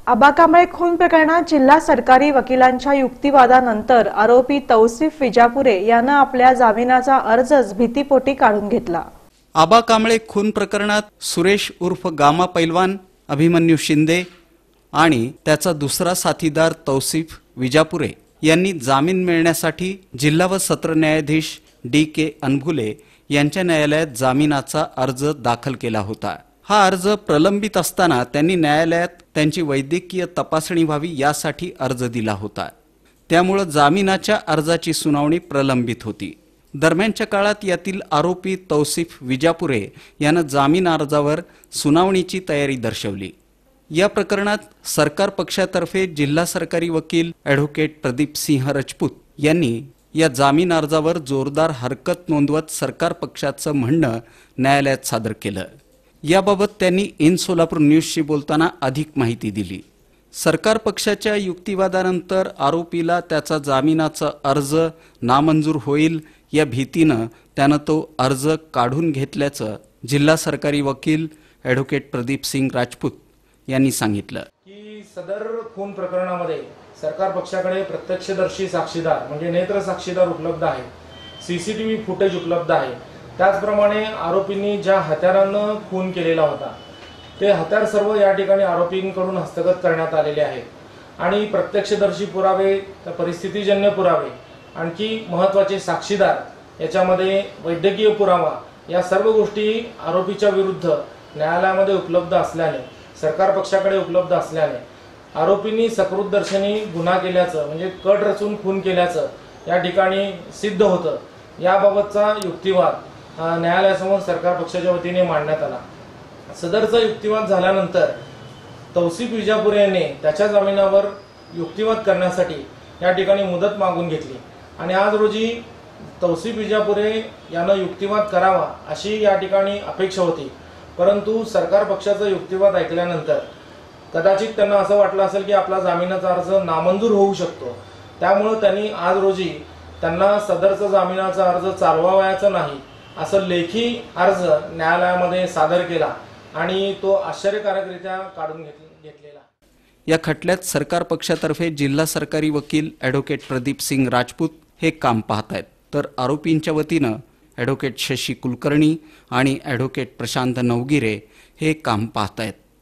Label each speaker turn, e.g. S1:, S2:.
S1: आबा कांबळे खून प्रकरणात जिल्हा सरकारी वकिलांच्या युक्तिवादानंतर आरोपी तौसिफ विजापुरे यानं आपल्या जामिनाचा अर्जच भीतीपोटी काढून घेतला।
S2: आबा कांबळे खून प्रकरणात सुरेश उर्फ गामा पैलवान, अभिमन्यू शिंदे आणि त्याचा दुसरा साथीदार तौसिफ विजापुरे यांनी जामीन मिळण्यासाठी जिल्हा व सत्र न्यायाधीश DK अनभुले यांच्या न्यायालयात जामिनाचा अर्ज दाखल केला होता। हा अर्ज प्रलंबित असताना त्यांनी न्यायालयात त्यांची वैद्यकीय तपासणी व्हावी यासाठी अर्ज दिला होता। त्यामुळे जामिनाच्या अर्जाची सुनावणी प्रलंबित होती। दरम्यानच्या काळात यातील आरोपी तौसिफ विजापुरे यानं जामीन अर्जावर सुनावणीची तयारी दर्शवली। या प्रकरणात सरकार पक्षातर्फे जिल्हा सरकारी वकील ॲडव्होकेट प्रदीप सिंह राजपूत यांनी या जामीन अर्जावर जोरदार हरकत नोंदवत सरकार पक्षाचं म्हणणं न्यायालयात सादर केलं। याबाबत त्यांनी इन सोलापूर न्यूजशी बोलताना अधिक माहिती दिली। सरकार पक्षाच्या युक्तिवादानंतर आरोपीला त्याचा जामिनाचा अर्ज नामंजूर होईल या भीतीनं त्यानं तो अर्ज काढून घेतल्याचं जिल्हा सरकारी वकील ॲडव्होकेट प्रदीप सिंग राजपूत यांनी सांगितलं
S3: की सदर खून प्रकरणामध्ये सरकार पक्षाकडे प्रत्यक्षदर्शी साक्षीदार म्हणजे नेत्र साक्षीदार उपलब्ध आहे, CCTV फुटेज उपलब्ध आहे। त्याचप्रमाणे आरोपींनी ज्या हत्यारानं खून केलेला होता ते हत्यार सर्व या ठिकाणी आरोपींकडून हस्तगत करण्यात आलेले आहेत आणि प्रत्यक्षदर्शी पुरावे, परिस्थितीजन्य पुरावे, आणखी महत्त्वाचे साक्षीदार, याच्यामध्ये वैद्यकीय पुरावा, या सर्व गोष्टी आरोपीच्या विरुद्ध न्यायालयामध्ये उपलब्ध असल्याने, सरकार पक्षाकडे उपलब्ध असल्याने आरोपींनी सकृतदर्शनी गुन्हा केल्याचं म्हणजे कट रचून खून केल्याचं या ठिकाणी सिद्ध होतं। याबाबतचा युक्तिवाद न्यायालयासमोर सरकार पक्षाच्या वतीने मांडण्यात आला। सदरचा युक्तिवाद झाल्यानंतर तौसिफ विजापुरे यांनी त्याच्या जामिनावर युक्तिवाद करण्यासाठी या ठिकाणी मुदत मागून घेतली आणि आज रोजी तौसिफ विजापुरे यांना युक्तिवाद करावा अशी या ठिकाणी अपेक्षा होती। परंतु सरकार पक्षाचा युक्तिवाद ऐकल्यानंतर कदाचित त्यांना असं वाटलं असेल की आपला जामिनाचा अर्ज नामंजूर होऊ शकतो। त्यामुळे त्यांनी आज रोजी त्यांना सदरचा जामिनाचा अर्ज चालवावयाचा नाही असं लेखी अर्ज न्यायालयामध्ये सादर केला आणि तो आश्चर्यकारकरित्या काढून घेतलेला।
S2: या खटल्यात सरकार पक्षातर्फे जिल्हा सरकारी वकील ॲडव्होकेट प्रदीप सिंग राजपूत हे काम पाहत आहेत, तर आरोपींच्या वतीनं ॲडव्होकेट शशी कुलकर्णी आणि ॲडव्होकेट प्रशांत नवगिरे हे काम पाहत आहेत।